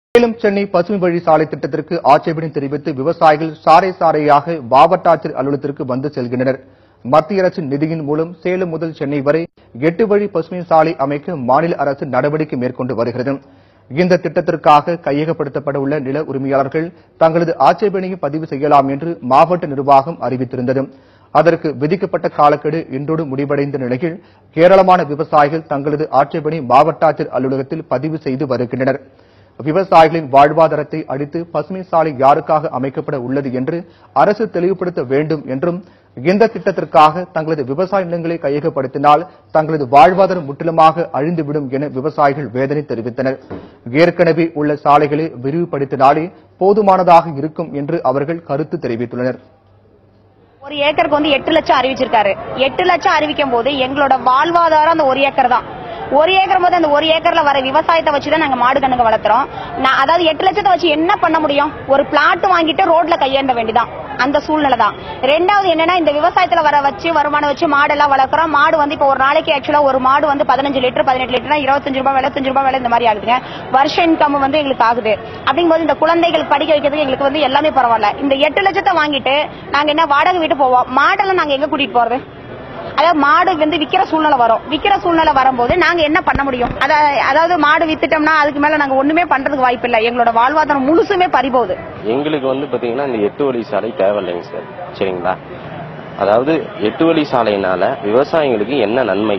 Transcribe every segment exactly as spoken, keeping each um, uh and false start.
சேலம் சென்னை பசுமை வழி சாலை திட்டத்திற்கு ஆட்சேபனை தெரிவித்து விவசாயிகள் சாரை சாரையாக மாவட்ட ஆட்சியர் அலுவலகத்திற்கு வந்து செல்கின்றனர். மத்திய அரசின் நிதியின் மூலம் சேலம் முதல் சென்னை வரை எட்டு வழி பசுமை சாலை அமைக்க மாநில அரசு நடவடிக்கை மேற்கொண்டு வருகிறது. இந்த திட்டத்திற்காக கையகப்படுத்தப்பட உள்ள நில உரிமையாளர்கள் தங்களது ஆட்சேபனையை பதிவு செய்யலாம் என்று மாவட்ட நிர்வாகம் அறிவித்திருந்தது. அதற்கு விதிக்கப்பட்ட காலக்கெடு இன்றோடு முடிவடைந்த நிலையில் ஏராளமான விவசாயிகள் தங்களது ஆட்சேபனை மாவட்ட ஆட்சியர் அலுவலகத்தில் பதிவு செய்து வருகின்றனர். விவசாயிகளின் வாழ்வாதாரத்தை அடித்து பசுமை சாலை யாருக்காக அமைக்கப்பட உள்ளது என்று அரசு தெளிவுபடுத்த வேண்டும் என்றும், இந்த திட்டத்திற்காக தங்களது விவசாய நிலங்களை கையகப்படுத்தினால் தங்களது வாழ்வாதாரம் முற்றிலுமாக அழிந்துவிடும் என விவசாயிகள் வேதனை தெரிவித்தனர். ஏற்கனவே உள்ள சாலைகளை விரிவுபடுத்தினாலே போதுமானதாக இருக்கும் என்று அவர்கள் கருத்து தெரிவித்துள்ளனர். ஒரு ஏக்கருக்கு வந்து எட்டு லட்சம் அறிவிச்சிருக்காரு. எட்டு லட்சம் அறிவிக்கும் போது எங்களோட வாழ்வாதாரம் அந்த ஒரு ஏக்கர் தான். ஒரு ஏக்கர் போது அந்த ஒரு ஏக்கர்ல வர விவசாயத்தை வச்சுதான் நாங்க மாடு கண்ணுங்க வளர்த்துறோம். அதாவது எட்டு லட்சத்தை வச்சு என்ன பண்ண முடியும்? ஒரு பிளாட் வாங்கிட்டு ரோட்ல கையேண்ட வேண்டிதான் அந்த சூழ்நிலை தான். ரெண்டாவது என்னன்னா, இந்த விவசாயத்துல வர வச்சு வருமானம் வச்சு மாடெல்லாம் வளர்க்குறோம். மாடு வந்து இப்ப ஒரு நாளைக்கு ஆக்சுவலா ஒரு மாடு வந்து பதினஞ்சு லிட்டர் பதினெட்டு லிட்டர் இருபத்தஞ்சு ரூபாய் எழுபத்தஞ்சு ரூபாய் வேலை இந்த மாதிரி ஆகுதுங்க. வருஷ இன்கம் வந்து எங்களுக்கு ஆகுது. அப்படிங்கும்போது இந்த குழந்தைகள் படிக்க வைக்கிறதுக்கு எங்களுக்கு வந்து எல்லாமே பரவாயில்ல. இந்த எட்டு லட்சத்தை வாங்கிட்டு நாங்க என்ன வாடகை வீட்டு போவோம்? மாடெல்லாம் நாங்க எங்க கூட்டிட்டு போறது? அதாவது மாடு வந்து விக்கிற சூழ்நிலை வரும். விக்கிற சூழ்நிலை வரும்போது நாங்க என்ன பண்ண முடியும்? அதாவது மாடு வித்துட்டோம்னா அதுக்கு மேல நாங்க ஒண்ணுமே பண்றதுக்கு வாய்ப்பு இல்லை. எங்களோட வாழ்வாதாரம் முழுசுமே பறிபோகுது. எங்களுக்கு வந்து பாத்தீங்கன்னா இந்த எட்டு வழி சாலை தேவையில்லைங்க சார். சரிங்களா? அதாவது எட்டு வழி சாலையினால விவசாயிகளுக்கு என்ன நன்மை,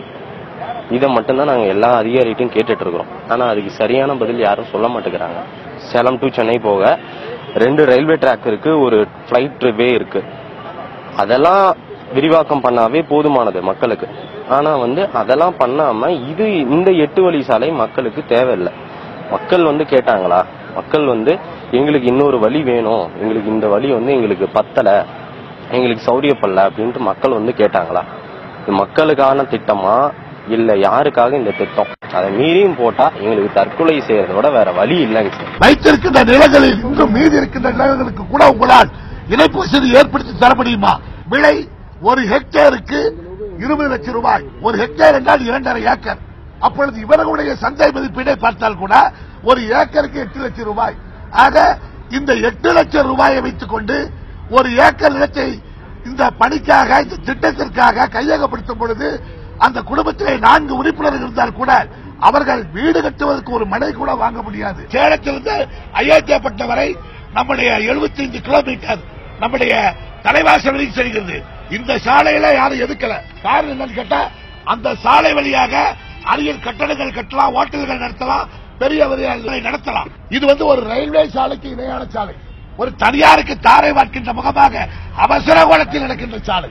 இதை மட்டும்தான் நாங்க எல்லா அதிகாரிகிட்டையும் கேட்டுட்டு இருக்கிறோம். ஆனா அதுக்கு சரியான பதில் யாரும் சொல்ல மாட்டேங்கிறாங்க. சேலம் டு சென்னை போக ரெண்டு ரயில்வே ட்ராக் இருக்கு, ஒரு பிளைட் வே இருக்கு. அதெல்லாம் விரிவாக்கம் பண்ணாவே போதுமானது மக்களுக்கு. ஆனா வந்து அதெல்லாம் பண்ணாம இது இந்த எட்டு வழி சாலை மக்களுக்கு தேவையில்லை. மக்கள் வந்து கேட்டாங்களா? மக்கள் வந்து எங்களுக்கு இன்னொரு வழி வேணும், எங்களுக்கு இந்த வழி வந்து எங்களுக்கு பத்தல, எங்களுக்கு சௌரியப்படல அப்படின்ட்டு மக்கள் வந்து கேட்டாங்களா? இது மக்களுக்கான திட்டமா இல்ல யாருக்காக இந்த திட்டம்? அதை மீறியும் போட்டா எங்களுக்கு தற்கொலை செய்யறத விட வேற வழி இல்லைங்க சார். வைத்திருக்கின்ற நிலங்களில் இன்னும் மீதி இருக்கின்ற நிலங்களுக்கு கூட உங்களால் இணைப்பு வசதி ஏற்படுத்தி தர முடியுமா? விலை ஒரு ஹெக்டேருக்கு இருபது லட்சம் ரூபாய். ஒரு ஹெக்டேர் என்றால் இரண்டரை ஏக்கர். அப்பொழுது இவர்களுடைய சந்தை மதிப்பீடை பார்த்தால் கூட ஒரு ஏக்கருக்கு எட்டு லட்சம் ரூபாய். ஆக இந்த எட்டு லட்சம் ரூபாயை வைத்துக் கொண்டு ஒரு ஏக்கர் நிலத்தை இந்த பணிக்காக இந்த திட்டத்திற்காக கையகப்படுத்தும் பொழுது அந்த குடும்பத்திலே நான்கு உறுப்பினர்கள் இருந்தால் கூட அவர்கள் வீடு கட்டுவதற்கு ஒரு மனை கூட வாங்க முடியாது. சேலத்திலிருந்து அயோத்தியாப்பட்டினம் வரை நம்முடைய எழுபத்தி ஐந்து கிலோமீட்டர் நம்முடைய தலைவாசல் வழி செல்கிறது. இந்த சாலையில யாரும் எதுக்கல. காரணம் என்னன்னு கேட்டா, அந்த சாலை வழியாக அருகில் கட்டடங்கள் கட்டலாம், ஹோட்டல்கள் நடத்தலாம், பெரிய நடத்தலாம். இது வந்து ஒரு ரயில்வே சாலைக்கு இணையான சாலை. ஒரு தனியாருக்கு தாரை வார்க்கின்ற முகமாக அவசர கோலத்தில் நடக்கின்ற சாலை.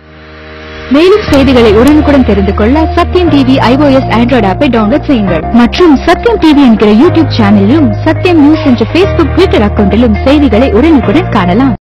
மேலும் செய்திகளை உடனுக்குடன் தெரிந்து கொள்ள சத்யம் டிவி ஐஓஎஸ் ஆண்ட்ராய்டு ஆப்பை டவுன்லோட் செய்யுங்கள். மற்றும் சத்யம் டிவி என்கிற யூடியூப் சேனலிலும் சத்யம் நியூஸ் என்ற பேஸ்புக் ட்விட்டர் அக்கவுண்டிலும் செய்திகளை உடனுக்குடன் காணலாம்.